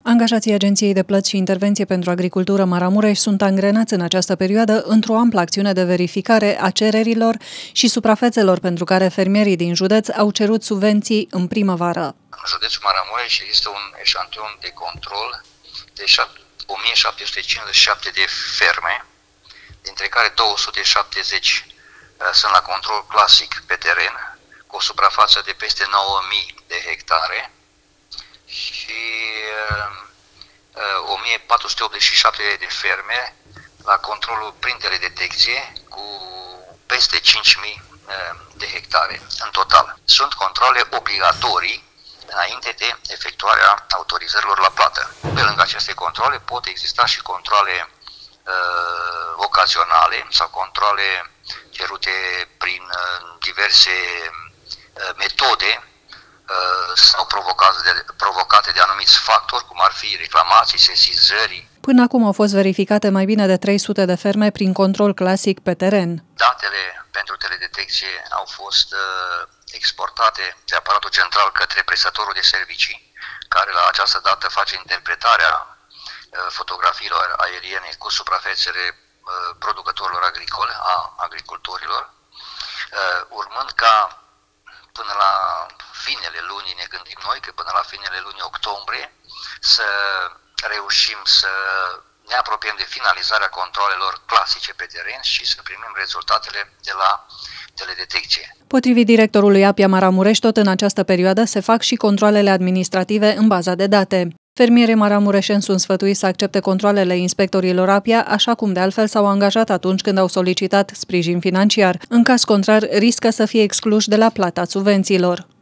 Angajații Agenției de Plăți și Intervenție pentru Agricultură Maramureș sunt angrenați în această perioadă într-o amplă acțiune de verificare a cererilor și suprafețelor pentru care fermierii din județ au cerut subvenții în primăvară. În județul Maramureș există un eșantion de control de 1757 de ferme, dintre care 270 sunt la control clasic pe teren, cu o suprafață de peste 9000 de hectare și 1487 de ferme la controlul prin teledetecție cu peste 5000 de hectare în total. Sunt controle obligatorii înainte de efectuarea autorizărilor la plată. Pe lângă aceste controle pot exista și controle ocazionale sau controle cerute prin diverse metode sau provocate de anumiți factori, cum ar fi reclamații, sesizări. Până acum au fost verificate mai bine de 300 de ferme prin control clasic pe teren. Datele pentru teledetecție au fost exportate de aparatul central către prestatorul de servicii, care la această dată face interpretarea fotografiilor aeriene cu suprafețele producătorilor agricole, a agricultorilor, urmând ca până la finele lunii, ne gândim noi că până la finele lunii octombrie să reușim să ne apropiem de finalizarea controalelor clasice pe teren și să primim rezultatele de la teledetecție. Potrivit directorului APIA Maramureș, tot în această perioadă se fac și controalele administrative în baza de date. Fermierii maramureșeni sunt sfătuiți să accepte controalele inspectorilor APIA, așa cum de altfel s-au angajat atunci când au solicitat sprijin financiar. În caz contrar, riscă să fie excluși de la plata subvențiilor.